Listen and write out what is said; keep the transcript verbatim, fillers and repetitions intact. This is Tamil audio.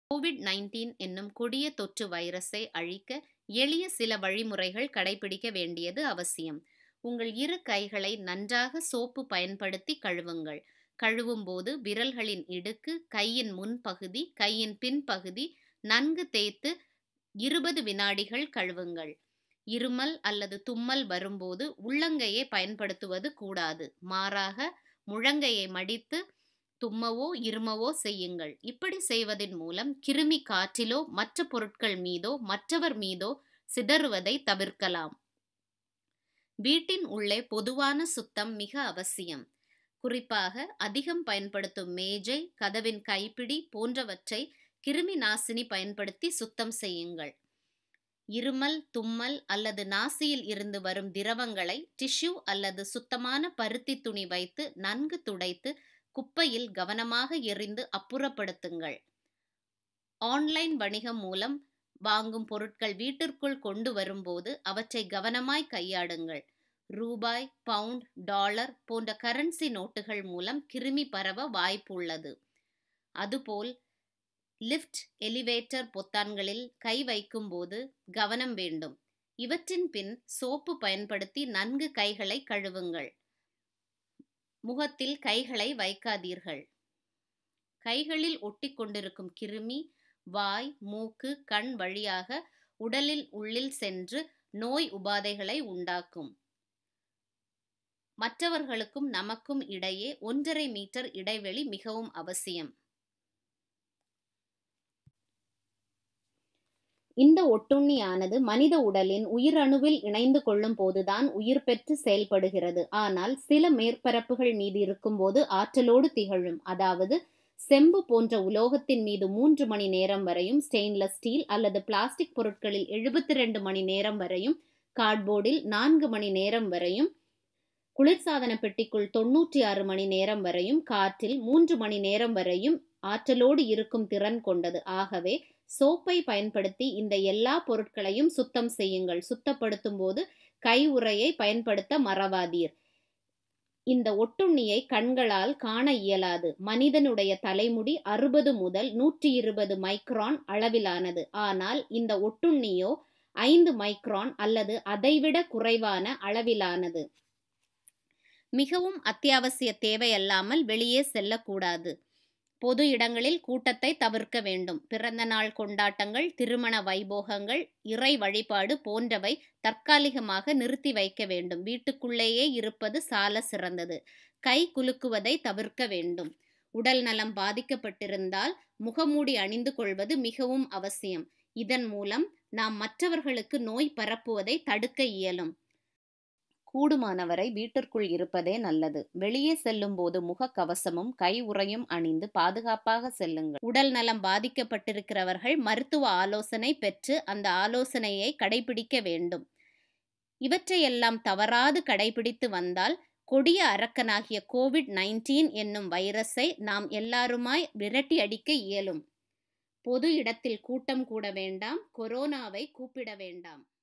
கோவிட் நைன்டீன் என்னும் கொடிய தொற்று வைரஸை அழிக்க எளிய சில வழிமுறைகள் கடைபிடிக்க வேண்டியது அவசியம். உங்கள் இரு கைகளை நன்றாக சோப்பு பயன்படுத்தி கழுவுங்கள். கழுவும் போது விரல்களின் இடுக்கு, கையின் முன்பகுதி, கையின் பின்பகுதி நன்கு தேய்த்து இருபது வினாடிகள் கழுவுங்கள். இருமல் அல்லது தும்மல் வரும்போது உள்ளங்கையை பயன்படுத்துவது கூடாது. மாறாக முழங்கையை மடித்து தும்மவோ இருமவோ செய்யுங்கள். இப்படி செய்வதன் மூலம் கிருமி காற்றிலோ மற்ற பொருட்கள் மீதோ மற்றவர் மீதோ சிதறுவதை தவிர்க்கலாம். வீட்டின் உள்ளே பொதுவான சுத்தம் மிக அவசியம். குறிப்பாக அதிகம் பயன்படுத்தும் மேஜை, கதவின் கைப்பிடி போன்றவற்றை கிருமி நாசினி பயன்படுத்தி சுத்தம் செய்யுங்கள். இருமல், தும்மல் அல்லது நாசியில் இருந்து வரும் திரவங்களை டிஷ்யூ அல்லது சுத்தமான பருத்தி துணி வைத்து நன்கு துடைத்து குப்பையில் கவனமாக எறிந்து அப்புறப்படுத்துங்கள். ஆன்லைன் வணிகம் மூலம் வாங்கும் பொருட்கள் வீட்டிற்குள் கொண்டு வரும்போது அவற்றை கவனமாய் கையாடுங்கள். ரூபாய், பவுண்ட், டாலர் போன்ற கரன்சி நோட்டுகள் மூலம் கிருமி பரவ வாய்ப்புள்ளது. அதுபோல் லிஃப்ட், எலிவேட்டர் பொத்தான்களில் கை வைக்கும்போது கவனம் வேண்டும். இவற்றின் பின் சோப்பு பயன்படுத்தி நன்கு கைகளை கழுவுங்கள். முகத்தில் கைகளை வைக்காதீர்கள். கைகளில் ஒட்டிக்கொண்டிருக்கும் கிருமி வாய், மூக்கு, கண் வழியாக உடலில் உள்ளில் சென்று நோய் உபாதைகளை உண்டாக்கும். மற்றவர்களுக்கும் நமக்கும் இடையே ஒன்றரை மீட்டர் இடைவெளி மிகவும் அவசியம். இந்த ஒட்டுண்ணியானது மனித உடலின் உயிரணுவில் இணைந்து கொள்ளும் போதுதான் உயிர் பெற்று செயல்படுகிறது. ஆனால் சில மேற்பரப்புகள் மீது இருக்கும்போது ஆற்றலோடு திகழும். அதாவது செம்பு போன்ற உலோகத்தின் மீது மூன்று மணி நேரம் வரையும், ஸ்டெயின்லெஸ் ஸ்டீல் அல்லது பிளாஸ்டிக் பொருட்களில் எழுபத்தி இரண்டு மணி நேரம் வரையும், கார்ட்போர்டில் நான்கு மணி நேரம் வரையும், குளிர்சாதன பெட்டிக்குள் தொன்னூற்றி ஆறு மணி நேரம் வரையும், காற்றில் மூன்று மணி நேரம் வரையும் ஆற்றலோடு இருக்கும் திறன் கொண்டது. ஆகவே சோப்பை பயன்படுத்தி இந்த எல்லா பொருட்களையும் சுத்தம் செய்யுங்கள். சுத்தப்படுத்தும் போது கை உறையை பயன்படுத்த மறவாதீர். இந்த ஒட்டுண்ணியை கண்களால் காண இயலாது. மனிதனுடைய தலைமுடி அறுபது முதல் நூற்றி இருபது மைக்ரான் அளவிலானது. ஆனால் இந்த ஒட்டுண்ணியோ ஐந்து மைக்ரான் அல்லது அதைவிட குறைவான அளவிலானது. மிகவும் அத்தியாவசிய தேவையல்லாமல் வெளியே செல்லக்கூடாது. பொது இடங்களில் கூட்டத்தை தவிர்க்க வேண்டும். பிறந்த நாள் கொண்டாட்டங்கள், திருமண வைபோகங்கள், இறை வழிபாடு போன்றவை தற்காலிகமாக நிறுத்தி வைக்க வேண்டும். வீட்டுக்குள்ளேயே இருப்பது சால சிறந்தது. கை குலுக்குவதை தவிர்க்க வேண்டும். உடல் நலம் பாதிக்கப்பட்டிருந்தால் முகமூடி அணிந்து கொள்வது மிகவும் அவசியம். இதன் மூலம் நாம் மற்றவர்களுக்கு நோய் பரப்புவதை தடுக்க இயலும். கூடுமானவரை வீட்டிற்குள் இருப்பதே நல்லது. வெளியே செல்லும் போது முகக்கவசமும் கை உறையும் அணிந்து பாதுகாப்பாக செல்லுங்கள். உடல் நலம் பாதிக்கப்பட்டிருக்கிறவர்கள் மருத்துவ ஆலோசனை பெற்று அந்த ஆலோசனையை கடைபிடிக்க வேண்டும். இவற்றையெல்லாம் தவறாது கடைபிடித்து வந்தால் கொடிய அரக்கனாகிய கோவிட் நைன்டீன் என்னும் வைரஸை நாம் எல்லாருமாய் விரட்டி அடிக்க இயலும். பொது இடத்தில் கூட்டம் கூட வேண்டாம். கொரோனாவை கூப்பிட வேண்டாம்.